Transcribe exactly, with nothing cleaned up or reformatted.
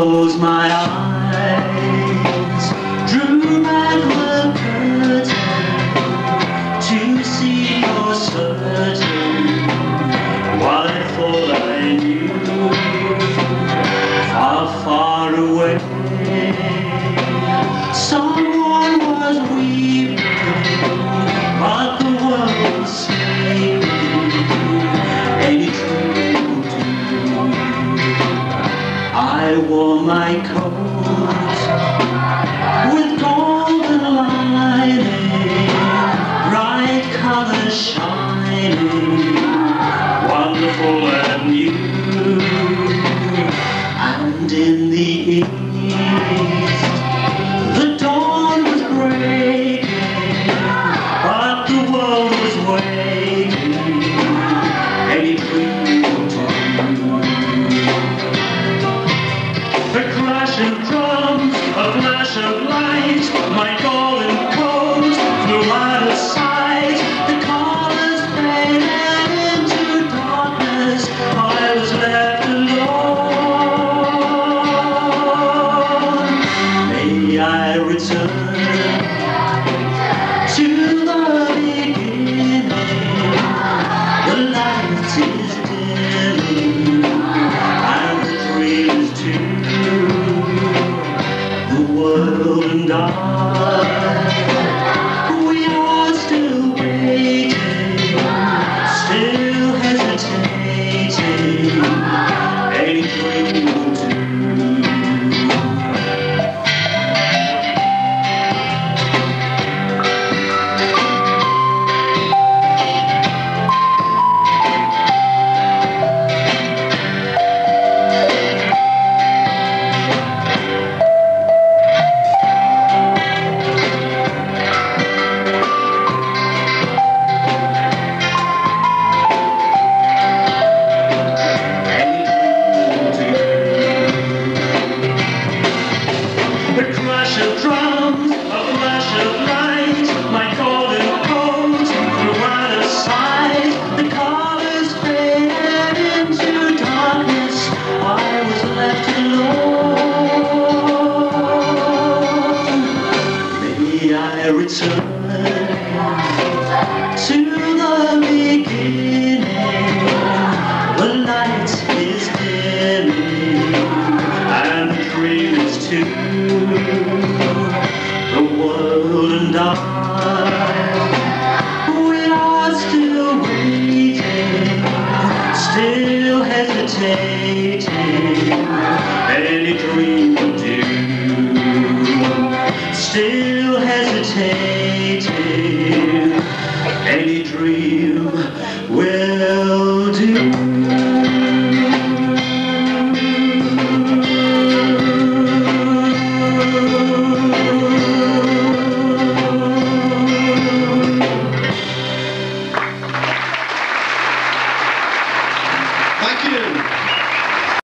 close my eyes, drew back the curtain to see for certain what I thought I knew. Far, far away, someone was weeping, but the world was sleeping. Any truth to you? I wore my coat with golden lining, bright colors shining, wonderful and new. And in the east, the dawn was breaking, but the world was waiting. Any clue to you? The crash of drums, a flash of light, my golden coat flew out of sight. The colors faded into darkness, I was left alone. May I return to the beginning, the light is dimming, and the dream is too. The world and I, we are still waiting, still hesitating, any dream will do. The crash of drums, a flash of light, my golden coat flew out of sight. The colors faded into darkness, I was left alone. May I return to the beginning, the light is dimming, and the dream is too. The world and I, we are still waiting, still hesitating, any dream will do. Still hesitating, any dream will do. Thank you.